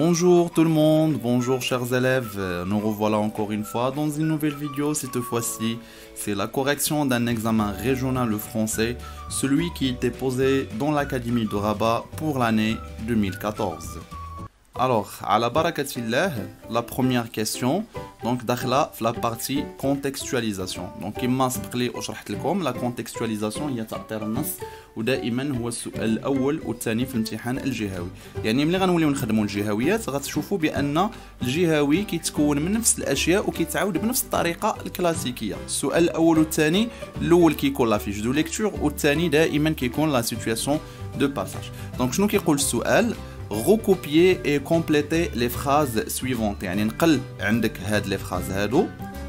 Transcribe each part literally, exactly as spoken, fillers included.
Bonjour tout le monde, bonjour chers élèves, nous revoilà encore une fois dans une nouvelle vidéo. Cette fois-ci, c'est la correction d'un examen régional français, celui qui était posé dans l'Académie de Rabat pour l'année deux mille quatorze. Alors, à la barakatillah, la première question, donc dakhla la partie contextualisation. Donc كما سبق لي وشرحت لكم la contextualisation هي تأطير النص ودائما هو السؤال الاول والثاني في الامتحان الجهوي. يعني ملي غنوليو نخدموا الجهويات غتشوفوا بان الجهوي كيتكون من نفس الاشياء وكيتعاود بنفس الطريقه الكلاسيكيه. السؤال الاول والثاني الاول كيكون لا فيش دو ليكتور والثاني دائما كيكون لا سيتوياسيون دو باساج. دونك شنو كيقول السؤال؟ recopier et compléter les phrases suivantes. يعني نقل عندك هاد لي فراز هادو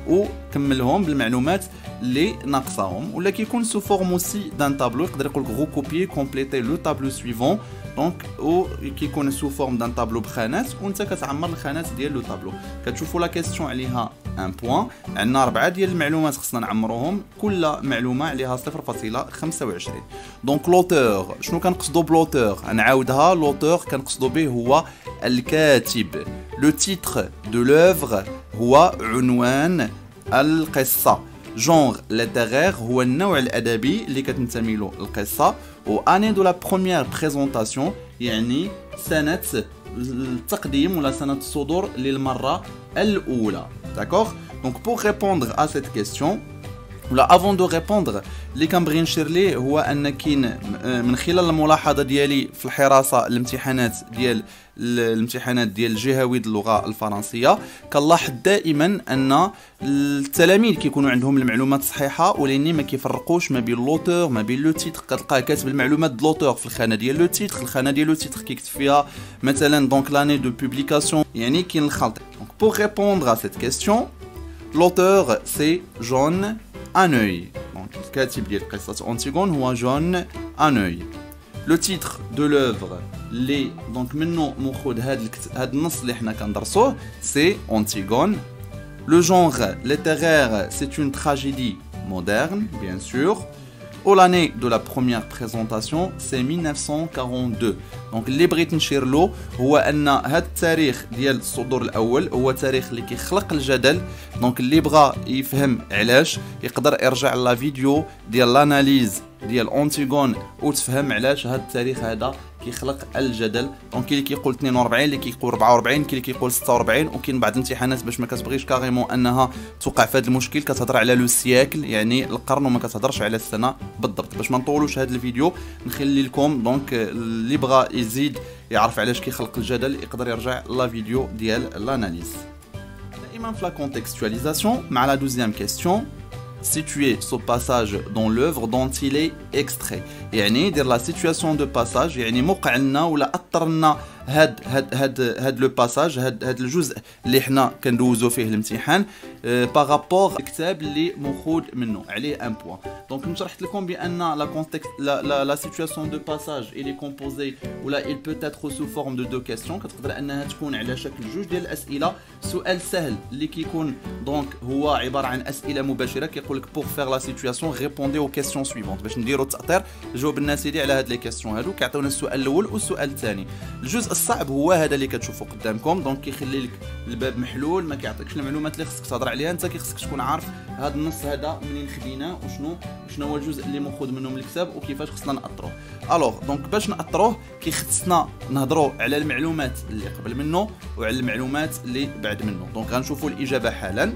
وكملهم بالمعلومات اللي ناقصاهم ولا كيكون سو فورم اوسي دان طابلو. يقدر يقول لك recopier compléter le tableau suivant دونك او كيكون سو فورم دان طابلو بخانات وانت كتعمر الخانات ديال لو طابلو. كتشوفوا لا كيسيون عليها ان بوين، عندنا اربعه ديال المعلومات خصنا نعمروهم، كل معلومه عليها صفر فاصلة خمسة وعشرين. دونك لوتور، شنو كنقصدوا بلوتور؟ نعاودها، لوتور كنقصدوا به هو الكاتب. لو تيتر دو لوفر هو عنوان القصه. جونغ ليتيرير هو النوع الادبي اللي كتنتمي له القصه. و اني دو لا بروميير بريزونطاسيون يعني سنه التقديم ولا سنه الصدور للمره الاولى. داكوغ؟ دونك بور ريبوندر ا سيت كيسيون ولا افون دو ريبوندر اللي كنبغي نشير ليه هو ان كاين من خلال الملاحظه ديالي في الحراسه الامتحانات ديال الامتحانات ديال الجهوي ديال اللغه الفرنسيه كنلاحظ دائما ان التلاميذ كيكونوا عندهم المعلومات الصحيحه ولكن ما كيفرقوش ما بين لوتور ما بين لو تيتر. كتلقاه كاتب المعلومات ديال لوتور في الخانه ديال لو تيتر، الخانه ديال لو تيتر كيكتب فيها مثلا دونك لاني دو بوبليكاسيون. يعني كاين الخلط. دونك بور ريبوندر ا سيت كيسيون لوتور سي جون ان اوي. دونك الكاتب ديال قصه أنتيغون هو جون ان اوي. لو تيتر دو لوفر اللي دونك منو ماخذ هاد هاد النص اللي حنا كندرسوه سي أنتيغون. لو جونغ ليتيرير سي اون تراجيدي مودرن بيان سور. و لاني دو لا بروميير بريزونطاسيون سي مية وتسعمائة وأربعة وأربعين. دونك اللي بغيت نشير له هو ان هاد التاريخ ديال الصدور الاول هو تاريخ اللي كيخلق الجدل. دونك اللي بغى يفهم علاش يقدر يرجع لا فيديو ديال لاناليز ديال أنتيغون وتفهم علاش هاد التاريخ هذا كيخلق الجدل. دونك كاين اللي كيقول اثنين وأربعين، اللي كيقول أربعة وأربعين، كاين اللي كيقول ستة وأربعين. وكاين بعض الامتحانات باش ما كتبغيش كاريمون انها توقع في هذا المشكل كتهضر على لو سياكل يعني القرن وما كتهضرش على السنه بالضبط. باش ما نطولوش هذا الفيديو نخلي لكم دونك اللي بغى يزيد يعرف علاش كيخلق الجدل يقدر يرجع لا فيديو ديال لاناليز. دائما في لا كونتكستواليزاسيون مع لا دوزيام كيسيون situer ce passage dans l'œuvre dont il est extrait. يعني دير لا سيتوياسيون دو باساج يعني موقع لنا ولا اثر لنا هاد هاد هاد هاد لو باساج هاد هاد الجزء اللي حنا كندوزو فيه الامتحان بارابور الكتاب اللي ماخوذ منه عليه ان بوين. دونك شرحت لكم بان لا كونتكست لا لا لا سيتوياسيون دو باساج اللي كومبوزي ولا il peut être sous forme de deux questions. كتقدر انها تكون على شكل جوج ديال الاسئله. سؤال سهل اللي كيكون دونك هو عباره عن اسئله مباشره كيقول لك pour faire la situation répondez aux questions suivantes. باش نديروا التاطير جاوب الناس دي على هاد لي كيسيون هادو كيعطيونا السؤال الاول والسؤال الثاني. الجزء الصعب هو هذا اللي كتشوفوا قدامكم. دونك كيخلي لك الباب محلول ما كيعطيكش المعلومات اللي خصك تهضر عليها. انت كيخصك تكون عارف هذا النص هذا منين خديناه وشنو شنو هو الجزء اللي ماخوذ منه من الكتاب وكيفاش خصنا ناطروه. الوغ دونك باش ناطروه كيخصنا نهضروا على المعلومات اللي قبل منه وعلى المعلومات اللي بعد منه. دونك غنشوفوا الاجابه حالا.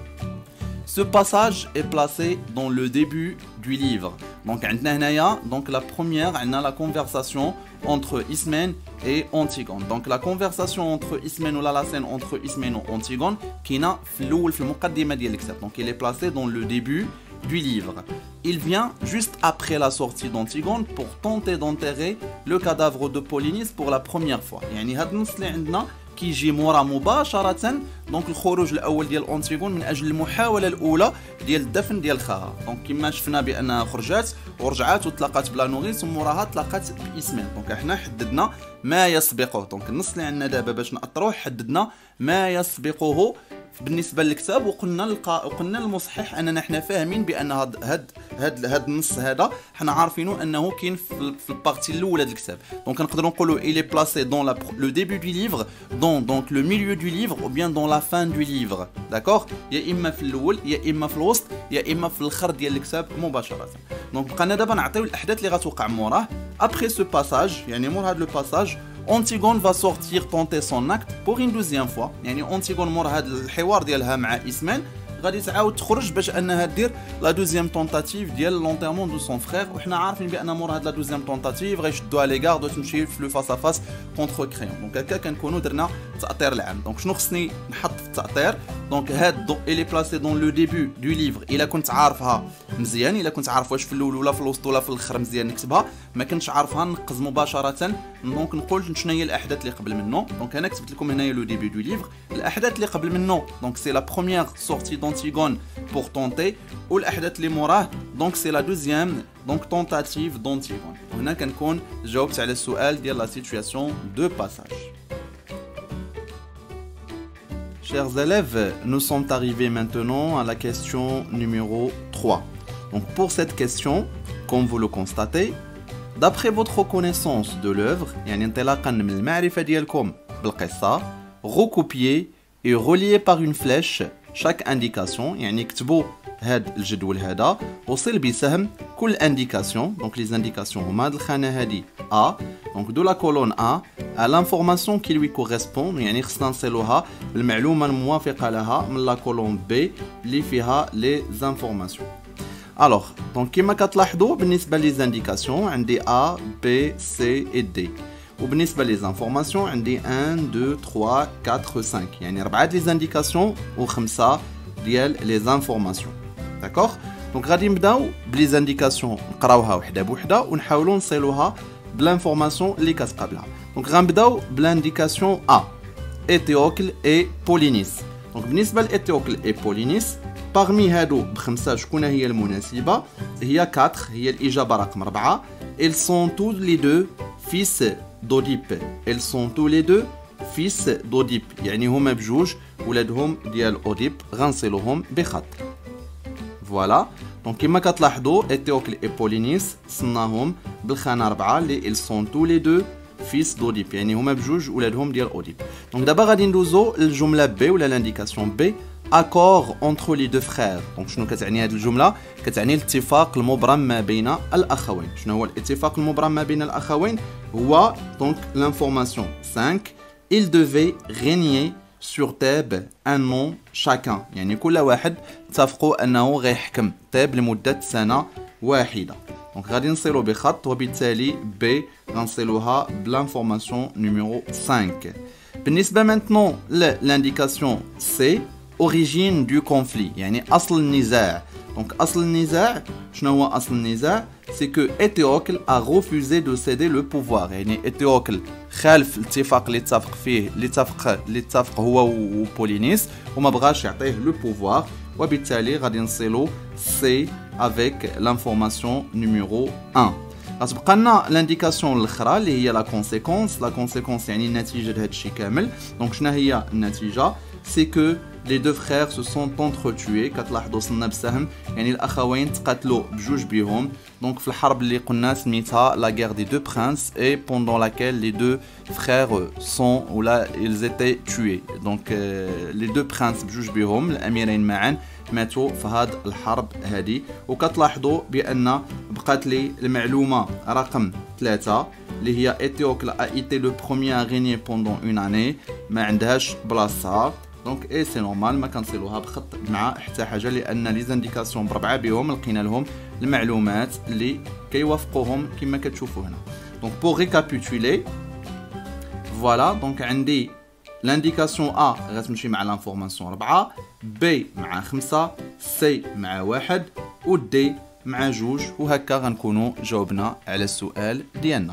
Ce passage est placé dans le début du livre. Donc عندنا هنايا donc la première عندنا la conversation entre Ismène et Antigone. Donc la conversation entre Ismène ou la scène entre Ismène et Antigone كاينه في الاول في المقدمه ديال الكتاب. Donc il est placé dans le début du livre. Il vient juste après la sortie d'Antigone pour tenter d'enterrer le cadavre de Polynice pour la première fois. يعني هاد النص اللي عندنا كيجي مورا مباشره دونك الخروج الاول ديال أنتيغون من اجل المحاوله الاولى ديال الدفن ديال خاها. دونك كما شفنا بانها خرجات ورجعات وتلاقات بلا نوريس وموراها تلاقات باسمين. دونك احنا حددنا ما يسبقه. دونك النص اللي عندنا دابا باش ناطروه حددنا ما يسبقه بالنسبه للكتاب وقلنا للقا... وقلنا للمصحح اننا حنا فاهمين بان هاد هاد هاد, هاد النص هذا حنا عارفينه انه كاين في, في البارتي الاولى ديال الكتاب. دونك نقدروا نقولوا il est placé dans la le début du livre, dans donc le milieu du livre ou bien dans la fin du livre. d'accord يا اما في الاول يا اما في الوسط يا اما في الاخر ديال الكتاب مباشره. دونك بقينا دابا نعطيو الاحداث اللي غتوقع موراه. après ce passage يعني مور هذا لو باساج Antigone va sortir tenter son acte pour une deuxième fois. يعني Antigone مور هذا الحوار ديالها مع إسمان غادي تعاود تخرج باش انها دير لا دوزيام طونطاتيف ديال لونتيرمون دو سون فخير. وحنا عارفين بان مور هاد لا دوزيام طونطاتيف غيشدوها لي غارد وتمشي في لو فاس ا فاس كونتر كريون. دونك هكا كنكونوا درنا التاطير العام. دونك شنو خصني نحط في التاطير؟ دونك هاد الي بلاسي دون لو ديبي دو ليفر. الا كنت عارفها مزيان، الا كنت عارف واش في الاول ولا في الوسط ولا في الاخر مزيان نكتبها. ما كنتش عارفها نقز مباشره. دونك نقول شنو هي الاحداث اللي قبل منه. دونك انا كتبت لكم هنايا لو ديبي دو ليفر. الاحداث اللي قبل منه دونك سي لا بروميير سورتي d'Antigone pour tenter والاحداث اللي موراه دونك سي لا دوزيام دونك tentative d'Antigone. هنا كنكون جاوبت على السؤال ديال لا سيتوياسيون دو باساج. Chers élèves, nous sommes arrivés maintenant à la question numéro trois. Donc pour cette question, comme vous le constatez, d'après votre connaissance de l'œuvre, يعني انطلاقا من المعرفة ديالكم بالقصة, recopiez et reliez par une flèche chaque indication. يعني كتبوا هاد الجدول هذا وصل بسهم كل indication. Donc les indications هما هاد الخانة هادي A. Donc de la colonne A à l'information qui lui correspond. يعني خصنا نصلوها بالمعلومة الموافقة لها من la colonne B اللي فيها les informations. Alors donc كما كتلاحظوا بالنسبة لي indications عندي A, B, C et D. وبالنسبة لي زانفورماسيون عندي واحد اثنين ثلاثة أربعة خمسة. يعني أربعة لي زانديكاسيون وخمسة ديال لي زانفورماسيون. داكوغ دونك غادي نبداو بلي زانديكاسيون نقراوها وحده بوحده ونحاولوا نصيلوها بلانفورماسيون اللي كتقابلها. دونك غنبداو بلانديكاسيون ا ايتيوكل اي بولينيس. دونك بالنسبة لإيتيوكل اي بولينيس باغمي هادو بخمسة شكون هي المناسبة؟ هي أربعة، هي الإجابة رقم أربعة. ils sont tous les deux fils d'Oedipe. Ils sont tous les deux fils d'Oedipe. يعني هما بجوج ولادهم ديال أوديب غنصلوهم بخط. فوالا دونك كما كتلاحظوا إيتيوكل اي بولينيس صناهم بالخانة أربعة اللي ils sont tous les deux fils d'Oedipe. يعني هما بجوج ولادهم ديال أوديب. دونك دابا غادي ندوزو للجملة بي ولا لانديكاسيون بي. accord entre les deux frères. دونك شنو كتعني هذه الجملة؟ كتعني الاتفاق المبرم ما بين الأخوين. شنو هو الاتفاق المبرم ما بين الأخوين؟ هو دونك l'information cinq. ils devaient régner sur Thèbes un an chacun. يعني كل واحد اتفقوا أنه غيحكم تيب لمدة سنة واحدة. دونك غادي نصيلو بخط وبالتالي ب غنصيلوها بالانفورماسيون نيميرو cinq. بالنسبة maintenant l'indication C origine du conflit. يعني أصل النزاع. Donc أصل النزاع شنو هو أصل النزاع؟ c'est que Éthéocle a refusé de céder le pouvoir. يعني Éthéocle خالف الاتفاق اللي اتفق فيه اللي اتفق اللي اتفق هو وبولينيس وما بغاش يعطيه لو بوفوار وبالتالي غادي نصيلو سي avec l'information numéro un. غتبقى لنا لانديكاسيون الاخرى اللي هي لا كونسيكونس. لا كونسيكونس يعني النتيجه لهذا الشيء كامل. دونك شنو هي النتيجه؟ سي كو لي دو فرير سو سون انتروتوي. كتلاحظوا صلنا بسهم يعني الاخوين تقاتلوا بجوج بيهم. دونك في الحرب اللي قلنا سميتها لا غير دي دو برانس اي بوندون لاكيل لي دو فرير سون ولا ils étaient tués. دونك لي دو برانس بجوج بيهم الاميرين معا ماتوا في هاد الحرب هادي. وكتلاحظوا بان بقات لي المعلومه رقم ثلاثة اللي هي Éthéocle a été le premier à régner pendant une année. ما عندهاش بلاصتها. دونك اي سي نورمال ما كنصيلوها بخط مع حتى حاجه لان لي زانديكاسيون بربعه بهم لقينا لهم المعلومات اللي كيوافقوهم كما كتشوفوا هنا. دونك بور ريكابيتولي فوالا دونك عندي لانديكاسيون ا غتمشي مع لانفورماسيون أربعة، بي مع خمسة، سي مع واحد و دي مع جوج. وهكا غنكونوا جاوبنا على السؤال ديالنا.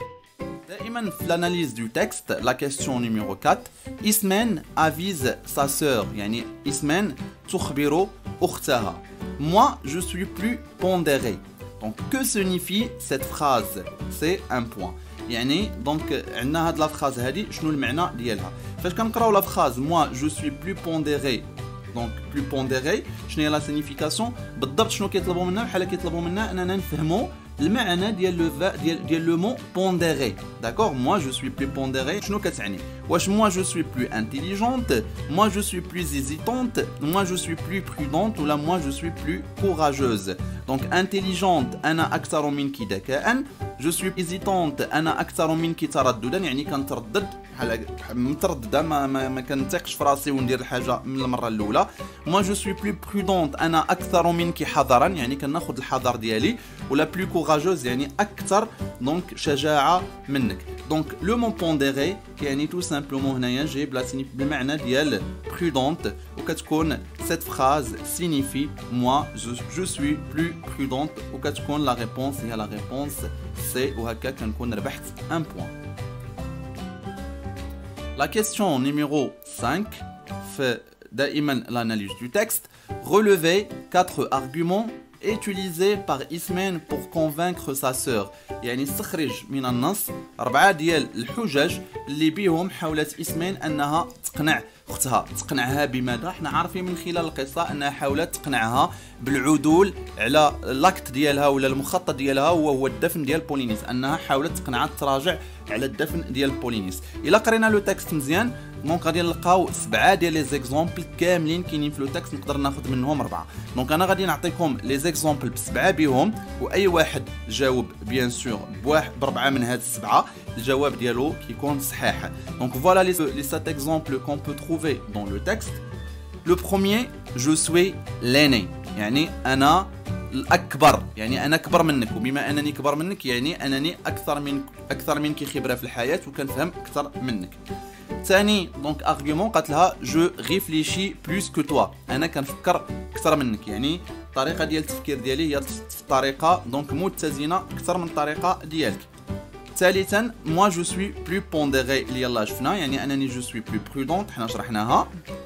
دائما في l'analyse du texte, la question numéro quatre, Ismène avise sa sœur. يعني Ismène تخبر أختها. Moi, je suis plus pondéré. Donc, que signifie cette phrase? C'est un point. يعني دونك عندنا هاد لا فراز هادي شنو المعنى ديالها؟ فاش كنقراو لا فراز moi je suis plus pondéré دونك بلو بونديري. شنو هي لا سينيفيكاسيون بالضبط؟ شنو كيطلبوا منا؟ بحال كيطلبوا منا اننا نفهموا المعنى ديال لو ديال ديال لو مون بونديري. داكور، موا جو سوي بلو بونديري شنو كتعني؟ واش موا جو سوي بلو انتيليجونت، موا جو سوي بلو هيزيتونت، موا جو سوي بلو برودونت، ولا موا جو سوي بلو كوراجوز. دونك انتيليجونت انا اكثر منك ذكاء، جو سوي هيزيتونت انا اكثر منك ترددا، يعني كنتردد بحال متردده ما ما, ما كنثقش في راسي وندير الحاجه من المره الاولى. موا جو سوي بلو برودونت انا اكثر منك حذرا، يعني كناخذ الحذر ديالي، ولا بلو كوراجوز يعني اكثر دونك شجاعه منك. دونك لو مون بونديري يعني تو سامبلومون هنايا جايب لا بالمعنى ديال برودونت، وكتكون cette phrase signifie moi je, je suis plus prudente، وكتكون la réponse هي la réponse C، وهكا كنكون ربحت un point. La question numéro cinq fait دائما l'analyse du texte. Relevez quatre arguments utilisés par Ismaël pour convaincre sa sœur. يعني استخرج من النص أربعة ديال الحجج اللي بيهم حاولت إسمين أنها تقنع أختها. تقنعها بماذا؟ حنا عارفين من خلال القصة أنها حاولت تقنعها بالعدول على لاكت ديالها ولا المخطط ديالها وهو الدفن ديال بولينيس، أنها حاولت تقنعها تراجع على الدفن ديال بولينيس. إلا قرينا لو تكست مزيان دونك غادي نلقاو سبعة ديال لي زيكزامبل كاملين كاينين في لو تكست، نقدر ناخذ منهم أربعة. دونك أنا غادي نعطيكم لي زيكزامبل بسبعة بهم، وأي واحد جاوب بيان سور بواحد بربعة من هاد السبعة الجواب ديالو كيكون صحيح. دونك فوالا لي سات اكزامبل كون بو تروفي دون لو تكست. لو بروميير جو سوي لاني، يعني أنا الأكبر، يعني أنا أكبر منك، وبما أنني أكبر منك يعني أنني أكثر من أكثر منك خبرة في الحياة وكنفهم أكثر منك. ثاني دونك ارغيومون قالت لها جو ريفليشي بلوس كو توا، انا كنفكر اكثر منك، يعني الطريقه ديال التفكير ديالي هي طريقه دونك متزنه اكثر من الطريقه ديالك. ثالثا موا جو سوي بلو بونديري اللي يلاه شفنا، يعني انني جو سوي بلو برودونت حنا شرحناها.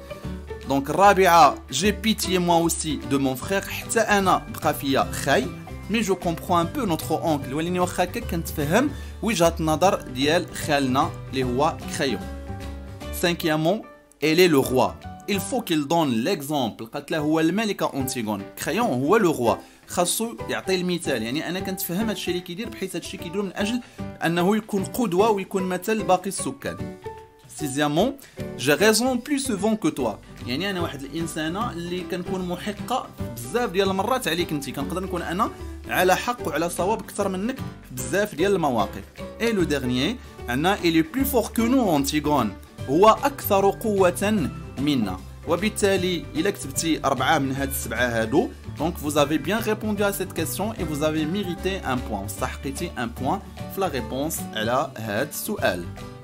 دونك الرابعه جي بيتي موا اوسي دو مون فرير، حتى انا بقى فيا خاي، مي جو كومبرون ان بو نوتر اونكل، ولاني واخا هكا كنتفهم وجهه النظر ديال خالنا اللي هو كريون. Cinquièmement, elle est le roi. Il faut qu'il donne l'exemple. قالت له هو الملكة أنتيغون. كريون هو لو روا. خاصو يعطي المثال، يعني أنا كنتفهم هادشي اللي كيدير بحيث هادشي كيديرو من أجل أنه يكون قدوة ويكون مثل باقي السكان. Sixièmement, j'ai raison plus souvent que toi. يعني أنا واحد الإنسانة اللي كنكون محقة بزاف ديال المرات عليك أنت، كنقدر نكون أنا على حق وعلى صواب أكثر منك بزاف ديال المواقف. Et le dernier, عندنا il est plus fort que nous Antigone. هو أكثر قوة منا. وبالتالي إلا كتبتي أربعة من هاد السبعة هادو دونك vous avez bien répondu à cette question et vous avez mérité un point. واستحقيتي un point في la réponse على هاد السؤال.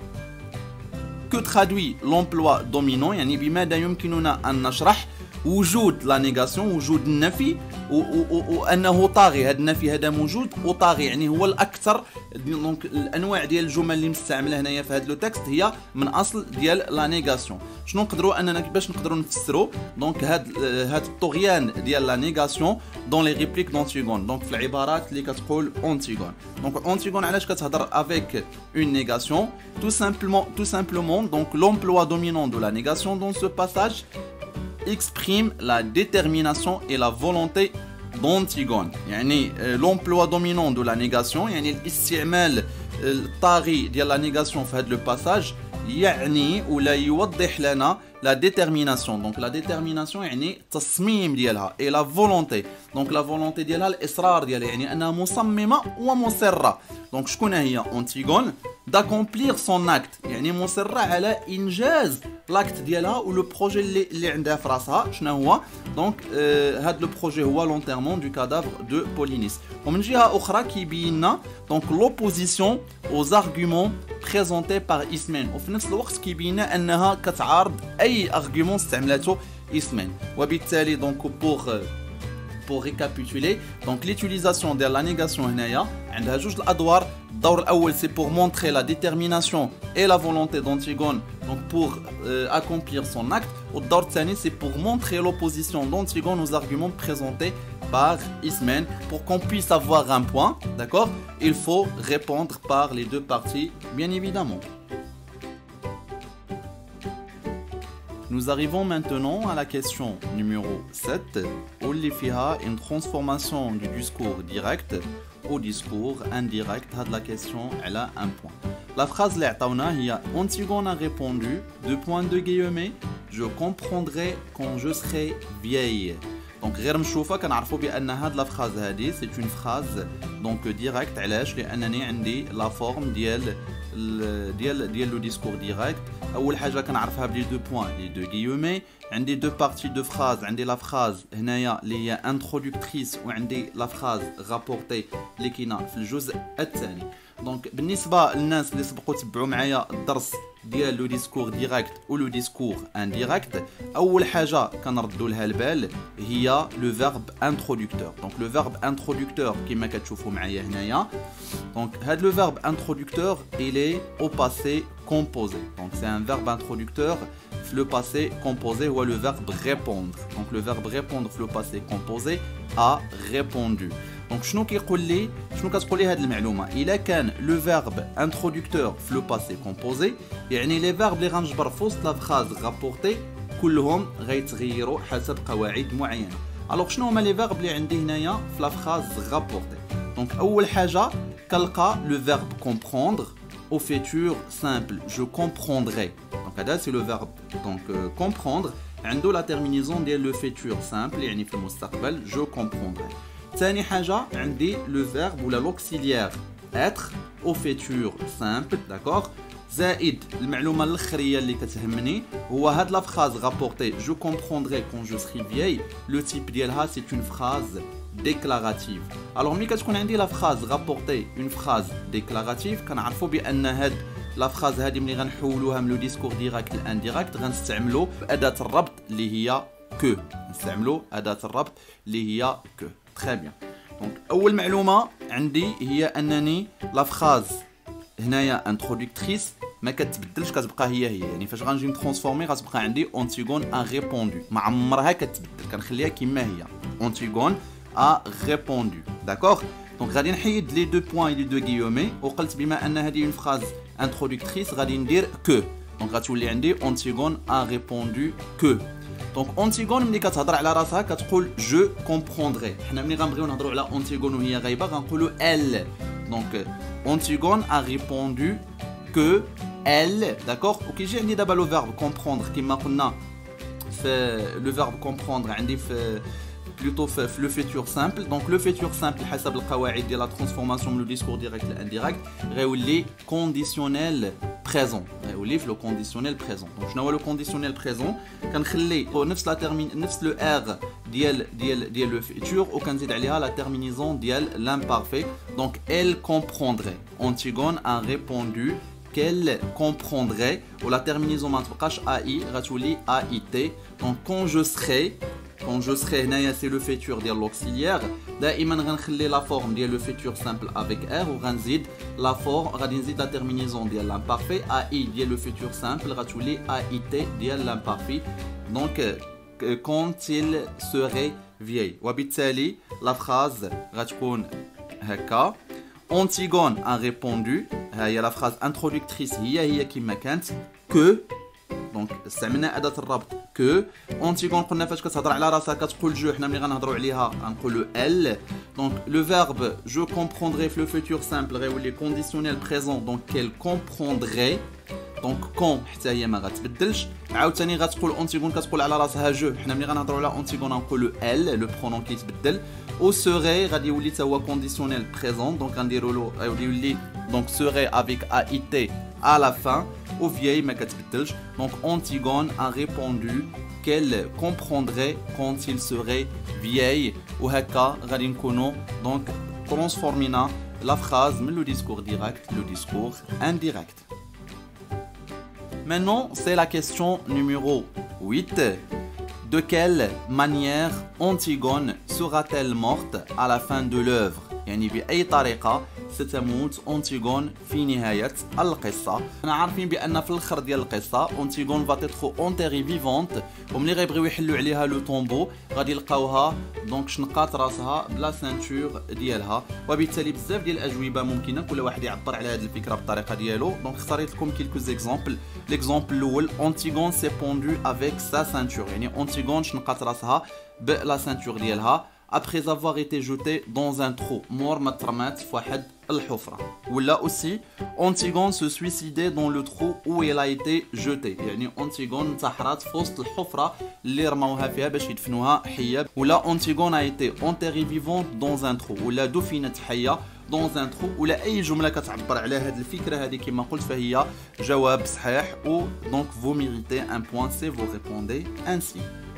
Que traduit l'emploi dominant؟ يعني بماذا يمكننا أن نشرح وجود لا نيغاسيون، وجود النفي، وانه طاغي. هذا النفي هذا موجود وطاغي، يعني هو الاكثر. دونك الانواع ديال الجمل اللي مستعمله هنايا في هذا لو تكست هي من اصل ديال لا نيغاسيون. شنو نقدروا اننا باش نقدروا نفسروا دونك هاد هاد الطغيان ديال لا نيغاسيون دون لي ريبليك دونتيغون، دونك في العبارات اللي كتقول اونتيغون. دونك اونتيغون علاش كتهضر افيك اون نيغاسيون؟ tout simplement tout simplement donc l'emploi dominant de la négation dans ce passage exprime la détermination et la volonté d'Antigone. يعني l'emploi dominant de la négation يعني الاستعمال الطاغي ديال la négation في هذا لو باساج يعني ولا يوضح لنا la détermination. donc la détermination يعني التصميم ديالها et la volonté. donc la volonté ديالها الإصرار ديالها، يعني أنها مصممة ومصرة. donc شكون هي أنتيغون؟ d'accomplir son acte، يعني مصرة على إنجاز لاكت ديالها ولو بروجي اللي اللي عندها في راسها. شنو هو؟ دونك آه هاد لو بروجي هو لونتيرمون دو كادافر دو بولينيس. ومن جهة أخرى كيبين لنا دونك لوبوزيسيون aux arguments présentés par إسمين، وفي نفس الوقت كيبين لنا أنها كتعارض أي argument استعملته إسمين. وبالتالي دونك بوغ pour récapituler donc l'utilisation de la négation هنايا عندها جوج الادوار. الدور الاول c'est pour montrer la détermination et la volonté d'Antigone donc pour euh, accomplir son acte. والدور الثاني c'est pour montrer l'opposition d'Antigone aux arguments présentés par Ismène. Pour qu'on puisse avoir un point, d'accord, il faut répondre par les deux parties bien évidemment. Nous arrivons maintenant à la question numéro sept, où il y a une transformation du discours direct au discours indirect. La question elle a un point. La phrase اللي هي Antigone a répondu, deux points de guillemets, je comprendrai quand je serai vieille. Donc غير نشوفها كنعرفوا بان هاد لا فراز هادي سي اون فراز دونك ديريكت. علاش؟ لانني عندي لا فورم ديال ديال ديال لو ديسكور ديريكت. اول حاجه كنعرفها بلي دو بوين لي دو غيومي. عندي دو بارتي دو فراز، عندي لا فراز هنايا اللي هي انترودكتريس وعندي لا فراز رابورتي اللي كاينه في الجزء الثاني. دونك بالنسبه للناس اللي سبقوا تبعوا معايا الدرس ديال لو ديسكور ديريكت و لو ديسكور انديريكت، اول حاجه كنردوا لها البال هي لو فيرب انترودكتور. دونك لو فيرب انترودكتور كما كتشوفوا معايا هنايا، دونك هاد لو فيرب انترودكتور il est au passé composé. Donc c'est un verbe introducteur le passé composé ou le verbe répondre. Donc le verbe répondre le passé composé a répondu. Donc شنو كيقول لي شنو كتقول لي هذه المعلومه؟ الا كان لو فيرب انترودكتور في لو باسي كومبوزي يعني لي فيرب اللي غنجبر في وسط لا فراز رابورتي كلهم غيتغيروا حسب قواعد معينه. الوغ شنو هما لي فيرب اللي عندي هنايا في لا فراز رابورتي؟ دونك اول حاجه كنلقى لو فيرب كومبروندر au futur simple, je comprendrai. Donc هذا c'est le verbe donc euh, comprendre. عنده la terminaison ديال le futur simple يعني في المستقبل je comprendrai. ثاني حاجة عندي le verbe ولا l'auxiliaire être au futur simple, d'accord. زائد المعلومة الأخرية اللي كتهمني هو هاد لا phrase rapportée je comprendrai quand je serai vieille. Le type ديالها c'est une phrase déclarative. Alors ملي كتكون عندي لا phrase rapportée une phrase déclarative كنعرفوا بأن هاد لا phrase هادي ملي غنحولوها من لو ديسكور ديريكت لانديريكت غنستعملوا أداة الربط اللي هي que. نستعملوا أداة الربط اللي هي que. Très bien. Donc أول معلومة عندي هي أنني لا phrase هنايا انترودكتريس ما كتبدلش كتبقى هي هي. يعني فاش غنجي نترانسفورمي غتبقى عندي Antigone a répondu ما عمرها كتبدل كنخليها كما هي Antigone a répondu. D'accord. Donc غادي نحيد لي دو بوين لي دو غيومي وقلت بما ان هذه اون فراز انترودكتريس غادي ندير كو. دونك غتولي عندي Antigone a répondu que. دونك Antigone ملي كتهضر على راسها كتقول جو كومبروندري. حنا ملي غنبغيو نهضروا على Antigone وهي غايبه غنقولوا elle. دونك Antigone a répondu que elle, d'accord. وكيجي عندي دابا لو فيرب كومبروندر كما قلنا في لو فيرب كومبروندر عندي في plutôt في le futur simple. Donc le futur simple حسب القواعد ديال la transformation من le discours direct للانديريكت غيولي conditionnel présent. غيولي في le conditionnel présent. Donc شنو هو le conditionnel présent؟ كنخلي نفس لا تيرمين نفس لو ار ديال ديال ديال لو futur وكنزيد عليها لا terminaison ديال l'imparfait. Donc elle comprendrait. Antigone a répondu qu'elle comprendrait ou la terminaison ما تبقاش ai غتولي ait. Donc quand je serai quand je serai هنايا c'est le futur ديال l'auxiliaire. دائما غنخلي لا فورم ديال le futur simple avec r وغنزيد لا فورم غادي نزيد لا terminaison ديال l'imparfait ai ديال le futur simple غتولي ait ديال l'imparfait. Donc quand il serait vieille. وبالتالي لا phrase غتكون هكا Antigone a répondu. هي لا phrase introductrice هي هي كما كانت que. دونك استعملنا اداه الربط que. Antigone قلنا فاش كتهضر على راسها كتقول جو. حنا ملي غنهضروا عليها غنقولوا elle. دونك لو فيرب je comprendrai في لو futur simple غيولي conditionnel présent. دونك qu'elle comprendrait. دونك كون حتى هي ما غتبدلش. عاوتاني غتقول Antigone كتقول على راسها جو. حنا ملي غنهضروا على Antigone غنقولوا elle. لو برونون كيتبدل. او serait غادي يولي حتى هو conditionnel présent. دونك غنديروا له غادي يولي دونك serait avec ait à la fin. Au vieille ما كتبدلش. Donc Antigone a répondu qu'elle comprendrait quand il serait vieille. وهكا غادي نكونوا donc transformina la phrase من le discours direct le discours indirect. Maintenant, c'est la question numéro huit. De quelle manière Antigone sera-t-elle morte à la fin de l'œuvre? يعني بأي طريقة ستموت أنتيغون في نهاية القصة. أنا عارفين بأن في الآخر ديال القصة أنتيغون va être enterrée vivante وملي غيبغيو يحلوا عليها لو طومبو غادي يلقاوها دونك شنقات راسها بلا سانتور ديالها. وبالتالي بزاف ديال الأجوبة ممكنة كل واحد يعبر على هذه الفكرة بالطريقة ديالو. دونك اختاريت لكم كيلكو زيكزامبل. ليكزامبل الأول أنتيغون سي بوندو افيك سا سانتور يعني أنتيغون شنقات راسها بلا سانتور ديالها après avoir été jeté dans un trou مور ما ترمات في واحد الحفرة. ولا aussi Antigone se suicidait dans le trou où elle a été jetée يعني Antigone انتحرت في وسط الحفرة اللي رموها فيها باش يدفنوها حية. ولا Antigone a été enterrée vivante dans un trou ولا دفنت حية dans un trou. ولا أي جملة كتعبر على هذه الفكرة هذه كما قلت فهي جواب صحيح. و donc vous méritez un point si vous répondez ainsi.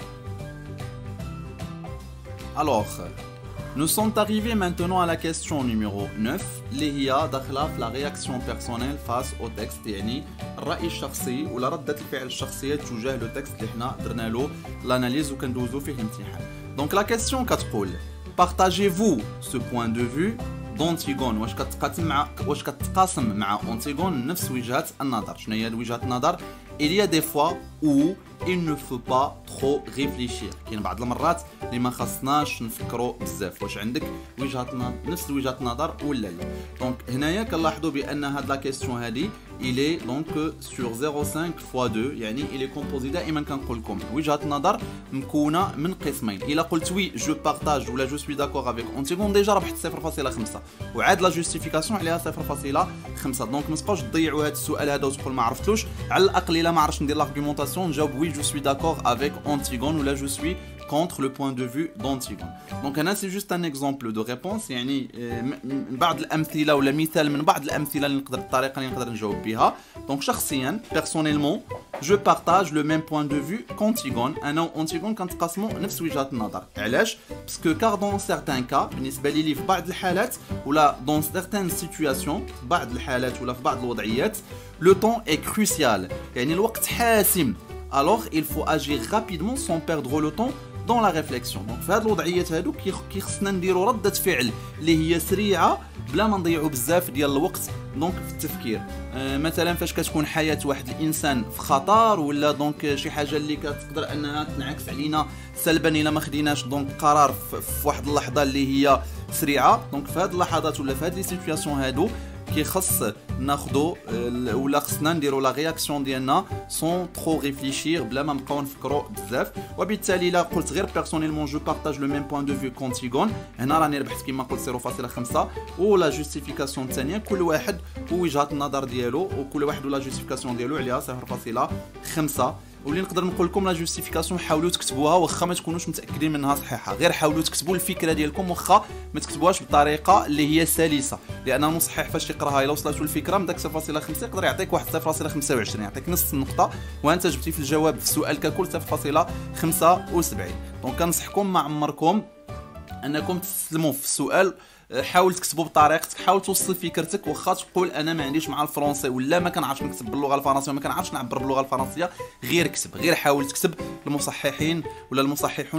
Alors, nous sommes arrivés maintenant à la question numéro neuf اللي هي داخله في la réaction personnelle face au texte يعني الرأي الشخصي ولا ردة الفعل الشخصية تجاه لو تكست اللي حنا درنا له l'analyse وكندوزو فيه الامتحان. Donc la question كتقول partagez-vous ce point de vue d'Antigone واش كتقاسم مع واش كتقاسم مع أنتيغون نفس وجهة النظر. شنو هي وجهة النظر؟ Il y a des fois où il ne faut pas trop réfléchir. كاين بعض المرات اللي ما خصناش نفكروا بزاف. واش عندك وجهة نفس وجهة النظر ولا لا؟ دونك هنايا كنلاحظوا بان هاد لا كيسيون هادي il est donc sur zéro virgule cinq fois deux يعني il est composé دائما كنقول لكم وجهة النظر مكونة من قسمين. الا قلت وي جو بارطاج ولا جو سوي داكور افيك أنتيغون ديجا ربحت صفر فاصلة خمسة وعاد لا جوستيفيكاسيون عليها صفر فاصلة خمسة. دونك ما تبقاوش تضيعوا هذا السؤال هذا وتقول ما عرفتوش. على الاقل الا ما عرفتش ندير لارغومونطاسيون نجاوب وي جو سوي داكور افيك أنتيغون ولا جو سوي contre le point de vue d'Antigone. Donc هنا c'est juste un exemple de réponse يعني من بعض الأمثلة ولا مثال من بعض الأمثلة اللي نقدر الطريقة اللي نقدر نجاوب بها. Donc شخصيا personnellement je partage le même point de vue qu'Antigone. أنا وأنتيغون كنتقاسموا نفس وجهة النظر. علاش؟ باسكو car dans certains cas بالنسبة لي في بعض الحالات ولا dans certaines situations في بعض الحالات ولا في بعض الوضعيات le temps est crucial يعني الوقت حاسم. Alors il faut agir rapidement sans perdre le temps dans la réflexion. Donc في هاد الوضعيات هادو كيخصنا نديرو ردة فعل اللي هي سريعة بلا ما نضيعو بزاف ديال الوقت دونك في التفكير. أه مثلا فاش كتكون حياة واحد الانسان في خطر ولا دونك شي حاجة اللي كتقدر انها تنعكس علينا سلبا الا ما خديناش دونك قرار في واحد اللحظة اللي هي سريعة. دونك في هاد اللحظات ولا في هاد لي سيتوياسيون هادو كيخص ناخدو ولا خصنا نديرو لا رياكسيون ديالنا سون ترو ريفليشير بلا ما نبقاو نفكروا بزاف. وبالتالي الا قلت غير بيرسونيلمون جو بارطاج لو ميم بوين دو فيو كونتيغون هنا راني ربحت كما قلت صفر فاصلة خمسة. ولا جوستيفيكاسيون الثانيه كل واحد ووجهه النظر ديالو وكل واحد ولا جوستيفيكاسيون ديالو عليها صفر فاصلة خمسة. واللي نقدر نقول لكم لا جوستيفيكاسيون حاولوا تكتبوها واخا ما تكونوش متاكدين منها صحيحه. غير حاولوا تكتبوا الفكره ديالكم واخا ما تكتبوهاش بطريقه اللي هي سلسه لان المصحح فاش يقراها الا وصلتوا الفكره من داك صفر فاصلة خمسة يقدر يعطيك واحد صفر فاصلة خمسة وعشرين يعطيك نص النقطه وانت جبتي في الجواب في السؤال ككل صفر فاصلة خمسة وسبعين. دونك كنصحكم ما عمركم انكم تستسلموا في السؤال. حاول تكتبوا بطريقتك حاول توصل فكرتك واخا تقول انا ما عنديش مع الفرنسي ولا ما كنعرفش نكتب باللغه الفرنسيه وما كنعرفش نعبر باللغه الفرنسيه. غير كتب غير حاول تكتب. المصححين ولا المصححون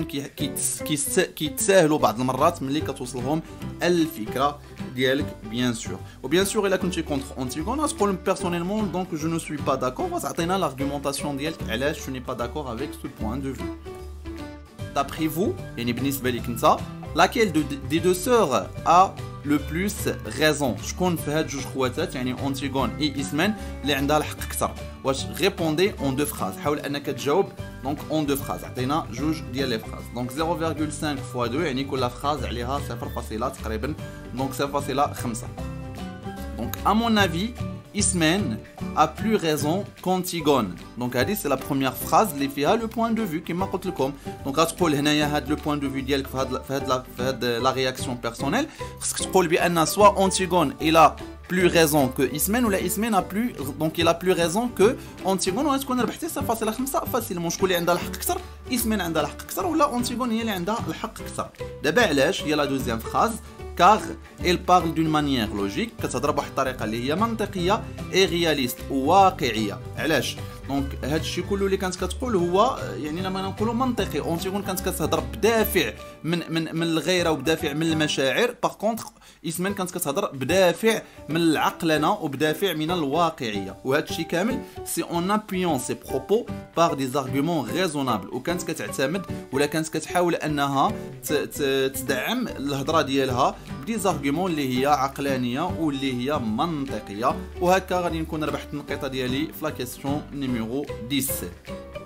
كيتساهلوا بعض المرات ملي كتوصلهم الفكره ديالك بيان سور. وبيان سور الا كنتي كونتر أنتيغون تقول بيرسونيلمون دونك جو نو سوي با داكور وتعطينا لارغومونطاسيون ديالك علاش جو ني با داكور افيك سو بوين دو فيو. D'après vous يعني بالنسبه ليك انت laquelle des deux sœurs a le plus raison؟ شكون في هاد جوج خواتات يعني أنتيغون اي إسمين اللي عندها الحق اكثر؟ واش ريبوندي اون دو فراز. حاول انك تجاوب دونك اون دو فراز. عطينا جوج ديال لي فراز. دونك زيرو فاصلة خمسة فوا اثنين يعني كل فراز عليها صفر فاصلة تقريبا دونك صفر فاصلة خمسة. دونك ا مون افي Ismène a plus raison qu'Antigone. Donc هذه c'est la première phrase اللي فيها le point de vue كما قلت لكم. دونك غتقول هنايا هاد لو بوين دو فيو ديالك في هاد في هاد في هاد لا رياكسيون بيرسونيل خصك تقول بان سوا أنتيغون il a plus raison que Ismène ولا Ismène a plus donc il a plus raison que Antigone وغتكون ربحتي صفر فاصلة خمسة فاسيلمون. شكون اللي عندها الحق اكثر؟ Ismène عندها الحق اكثر ولا أنتيغون هي اللي عندها الحق اكثر؟ دابا علاش هي لا دوزيام فراز car elle parle d'une manière logique كتهضر بواحد الطريقه اللي هي منطقيه et réaliste وواقعيه. علاش؟ دونك هذا الشيء كله اللي كانت كتقول هو يعني لما نقولوا منطقي. اونتيغون كانت كتهضر بدافع من من من الغيره وبدافع من المشاعر. باغ كونطخ اسمان كانت كتهضر بدافع من العقلنه وبدافع من الواقعيه. وهذا الشيء كامل سي اون ابيون سي بروبو باغ دي زارغومون ريزونابل. وكانت كتعتمد ولا كانت كتحاول انها تدعم الهضره ديالها بدي زارغومون اللي هي عقلانيه واللي هي منطقيه. وهكا غادي نكون ربحت النقيطه ديالي في لا كيسيون numéro dix-sept.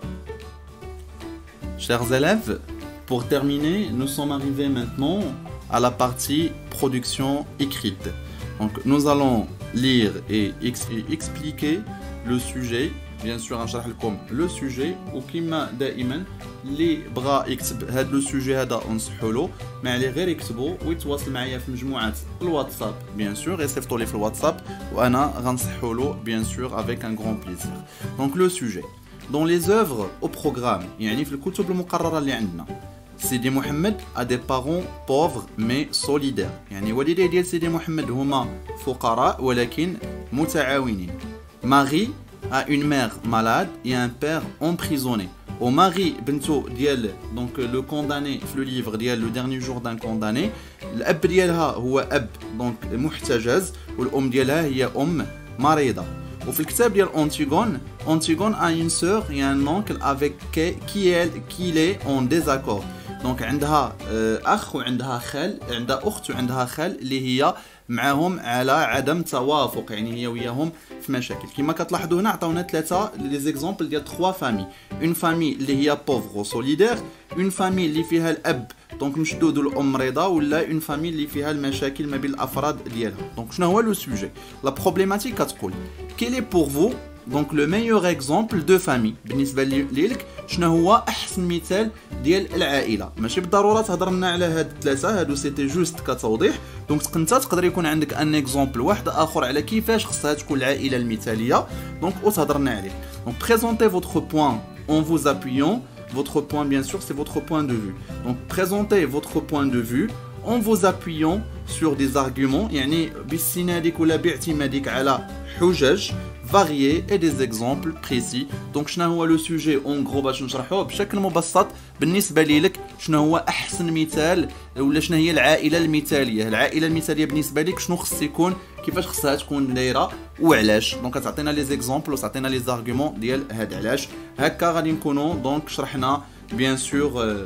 Chers élèves, pour terminer, nous sommes arrivés maintenant à la partie production écrite. Donc nous allons lire et expliquer le sujet. Bien sûr, نشرح لكم le sujet وكما دائما اللي بغى يكتب هذا لو سوجي هذا نصحوا له ما عليه غير يكتبوا ويتواصل معايا في مجموعه الواتساب. بيان سور يصيفطوا لي في الواتساب وانا غنصحوا له بيان سور avec un grand plaisir. Donc le sujet dans les œuvres au programme يعني في الكتب المقرره اللي عندنا. سيدي محمد a des parents pauvres mais solidaires. يعني والديه ديال سيدي محمد هما فقراء ولكن متعاونين. ماري a une mère malade et un père emprisonné. Au mari بنتو ديال دونك لو كونداني في لو ليفر ديال لو ديرني جور دان كونداني. الاب ديالها هو اب دونك محتجز والام ديالها هي ام مريضه. وفي الكتاب ديال أنتيغون أنتيغون a une sœur et un oncle avec qui elle qui est en désaccord. دونك عندها اخ وعندها خال عندها اخت وعندها خال اللي هي معاهم على عدم توافق. يعني هي وياهم في مشاكل. كما كتلاحظوا هنا عطاونا ثلاثه لي زيكزامبل ديال ثلاثه فامي. اون فامي اللي هي بوفغ سوليدير، اون فامي اللي فيها الاب دونك مشدود والام مريضه، ولا اون فامي اللي فيها المشاكل ما بين الافراد ديالها. دونك شنو هو لو سوجي لا بروبليماتيك كتقول كيل اي بور فو دونك لو ميور اكزومبل دو فامي. بالنسبه ليك شنو هو احسن مثال ديال العائله؟ ماشي بالضروره تهضر لنا على هاد الثلاثه هادو، سيتي جوست كتوضيح. دونك انت تقدر يكون عندك ان اكزومبل واحد اخر على كيفاش خصها تكون العائله المثاليه دونك وتهضرنا عليه. دونك بريزونتي فوتر بوين en vous appuyant. Votre point bien sûr c'est votre point de vue. Donc présentez votre point de vue en vous appuyant sur des arguments يعني باستنادك ولا باعتمادك على حجج variés et des exemples précis. Donc شنو هو لو سوجي اون غرو باش نشرحوه بشكل مبسط بالنسبه ليك؟ شنو هو احسن مثال ولا شنو هي العائله المثاليه؟ العائله المثاليه بالنسبه لك شنو خص يكون، كيفاش خصها تكون دايره وعلاش؟ دونك تعطينا لي زيكزامبل وتعطينا لي زارغومون ديال هاد علاش. هكا غادي نكونوا دونك شرحنا بيان سور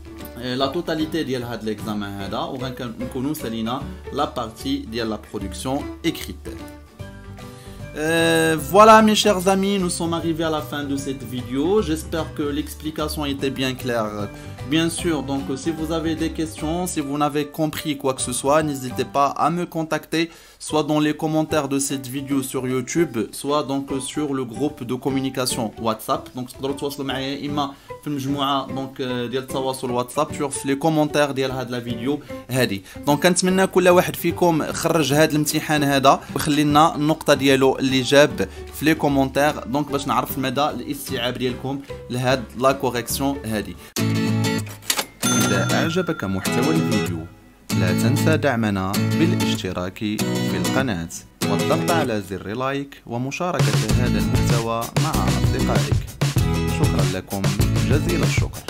لا توتاليتي ديال هاد ليكزامان هذا وغنكونوا سالينا لا بارتي ديال لا برودكسيون écrite. Euh, voilà mes chers amis, nous sommes arrivés à la fin de cette vidéo. J'espère que l'explication était bien claire. Bien sûr, donc si vous avez des questions, si vous n'avez compris quoi que ce soit, n'hésitez pas à me contacter, soit dans les commentaires de cette vidéo sur YouTube, soit donc sur le groupe de communication WhatsApp. Donc تقدروا تواصلوا معايا إما في المجموعة donc ديال التواصل واتساب sur في les commentaires ديال هاد لا فيديو هادي. دونك كنتمنى كل واحد فيكم خرج هاد الامتحان هذا وخلي لنا النقطة ديالو اللي جاب في لي كومونتير دونك باش نعرف مدى الاستيعاب ديالكم لهاد لا كوريكسيون هادي. إذا أعجبك محتوى الفيديو لا تنسى دعمنا بالاشتراك في القناة والضغط على زر لايك ومشاركة هذا المحتوى مع أصدقائك. شكرا لكم جزيل الشكر.